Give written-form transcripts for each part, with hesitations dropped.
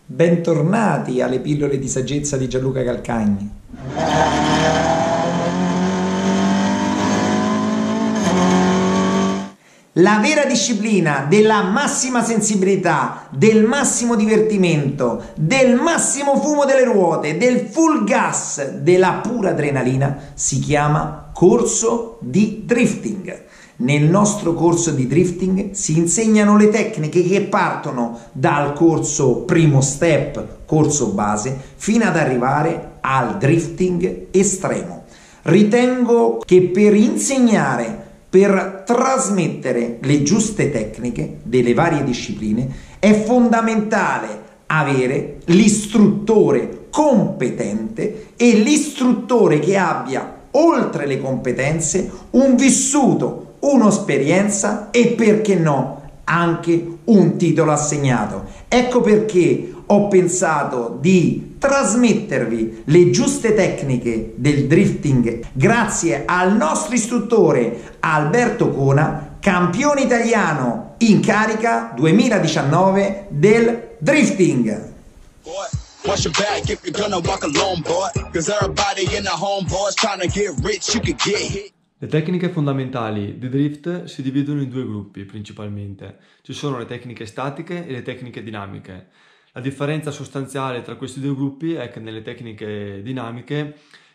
Bentornati alle pillole di saggezza di Gianluca Calcagni. La vera disciplina della massima sensibilità, del massimo divertimento, del massimo fumo delle ruote, del full gas, della pura adrenalina si chiama corso di drifting. Nel nostro corso di drifting si insegnano le tecniche che partono dal corso primo step, corso base, fino ad arrivare al drifting estremo. Ritengo che per insegnare, per trasmettere le giuste tecniche delle varie discipline, è fondamentale avere l'istruttore competente e l'istruttore che abbia, oltre le competenze, un vissuto, un'esperienza e, perché no, anche un titolo assegnato. Ecco perché ho pensato di trasmettervi le giuste tecniche del drifting grazie al nostro istruttore Alberto Cona, campione italiano in carica 2019 del drifting. Watch your back if you're gonna walk alone, boy. Cause everybody in the homeboys trying to get rich, you could get hit. Le tecniche fondamentali di drift si dividono in due gruppi principalmente. Ci sono le tecniche statiche e le tecniche dinamiche. La differenza sostanziale tra questi due gruppi è che nelle tecniche dinamiche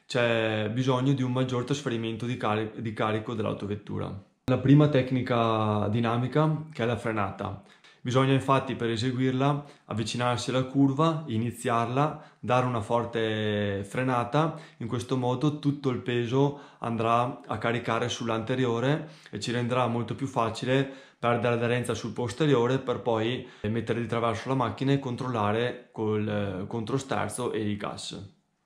c'è bisogno di un maggior trasferimento di carico dell'autovettura. La prima tecnica dinamica, che è la frenata. Bisogna infatti, per eseguirla, avvicinarsi alla curva, iniziarla, dare una forte frenata. In questo modo tutto il peso andrà a caricare sull'anteriore e ci renderà molto più facile perdere aderenza sul posteriore per poi mettere di traverso la macchina e controllare col controsterzo e il gas.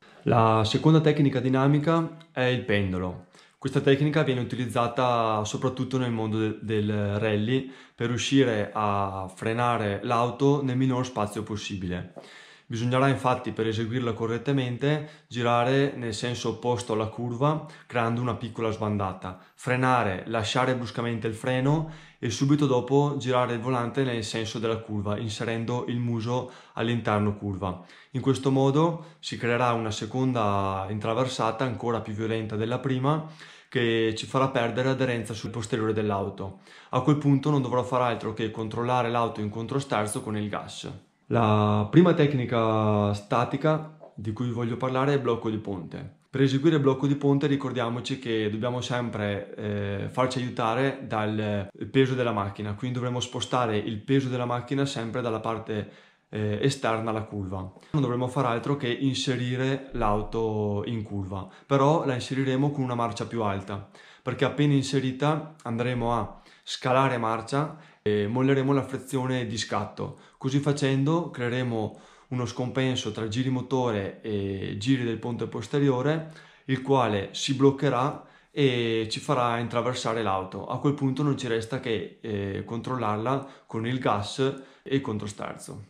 La seconda tecnica dinamica è il pendolo. Questa tecnica viene utilizzata soprattutto nel mondo del rally per riuscire a frenare l'auto nel minor spazio possibile. Bisognerà infatti, per eseguirla correttamente, girare nel senso opposto alla curva creando una piccola sbandata, frenare, lasciare bruscamente il freno e subito dopo girare il volante nel senso della curva, inserendo il muso all'interno curva. In questo modo si creerà una seconda intraversata ancora più violenta della prima, che ci farà perdere aderenza sul posteriore dell'auto. A quel punto non dovrò far altro che controllare l'auto in controsterzo con il gas. La prima tecnica statica di cui voglio parlare è il blocco di ponte. Per eseguire il blocco di ponte ricordiamoci che dobbiamo sempre farci aiutare dal peso della macchina, quindi dovremo spostare il peso della macchina sempre dalla parte esterna alla curva. Non dovremo far altro che inserire l'auto in curva, però la inseriremo con una marcia più alta, perché appena inserita andremo a scalare marcia e molleremo la frizione di scatto. Così facendo creeremo uno scompenso tra giri motore e giri del ponte posteriore, il quale si bloccherà e ci farà intraversare l'auto. A quel punto non ci resta che controllarla con il gas e il controsterzo.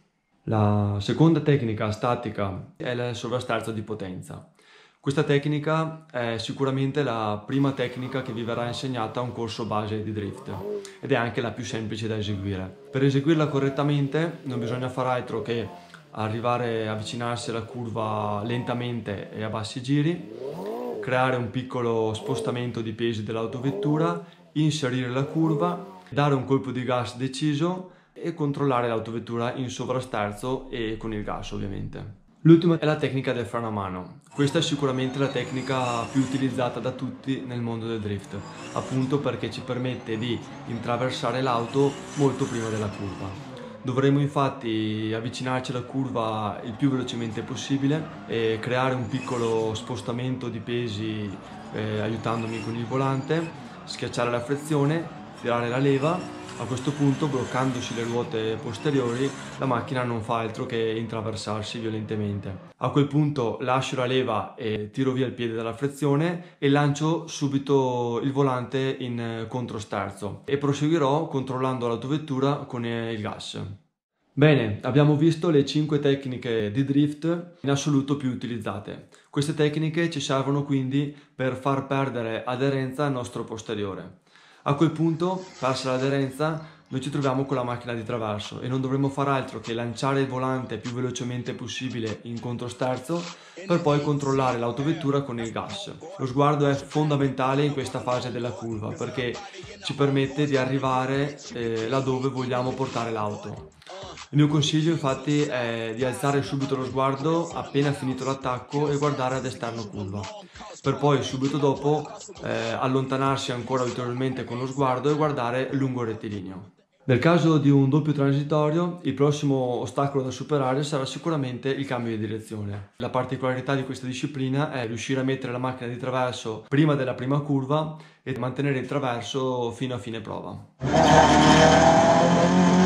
La seconda tecnica statica è il sovrasterzo di potenza. Questa tecnica è sicuramente la prima tecnica che vi verrà insegnata a un corso base di drift ed è anche la più semplice da eseguire. Per eseguirla correttamente non bisogna far altro che arrivare a avvicinarsi alla curva lentamente e a bassi giri, creare un piccolo spostamento di pesi dell'autovettura, inserire la curva, dare un colpo di gas deciso e controllare l'autovettura in sovrasterzo e con il gas ovviamente. L'ultima è la tecnica del freno a mano. Questa è sicuramente la tecnica più utilizzata da tutti nel mondo del drift, appunto perché ci permette di intraversare l'auto molto prima della curva. Dovremo infatti avvicinarci alla curva il più velocemente possibile e creare un piccolo spostamento di pesi aiutandomi con il volante, schiacciare la frizione, tirare la leva. A questo punto, bloccandosi le ruote posteriori, la macchina non fa altro che intraversarsi violentemente. A quel punto lascio la leva e tiro via il piede dalla frizione e lancio subito il volante in controsterzo e proseguirò controllando l'autovettura con il gas. Bene, abbiamo visto le 5 tecniche di drift in assoluto più utilizzate. Queste tecniche ci servono quindi per far perdere aderenza al nostro posteriore. A quel punto, persa l'aderenza, noi ci troviamo con la macchina di traverso e non dovremo fare altro che lanciare il volante più velocemente possibile in controsterzo per poi controllare l'autovettura con il gas. Lo sguardo è fondamentale in questa fase della curva perché ci permette di arrivare laddove vogliamo portare l'auto. Il mio consiglio infatti è di alzare subito lo sguardo appena finito l'attacco e guardare ad esterno curva, per poi subito dopo allontanarsi ancora ulteriormente con lo sguardo e guardare lungo il rettilineo. Nel caso di un doppio transitorio, il prossimo ostacolo da superare sarà sicuramente il cambio di direzione. La particolarità di questa disciplina è riuscire a mettere la macchina di traverso prima della prima curva e mantenere il traverso fino a fine prova.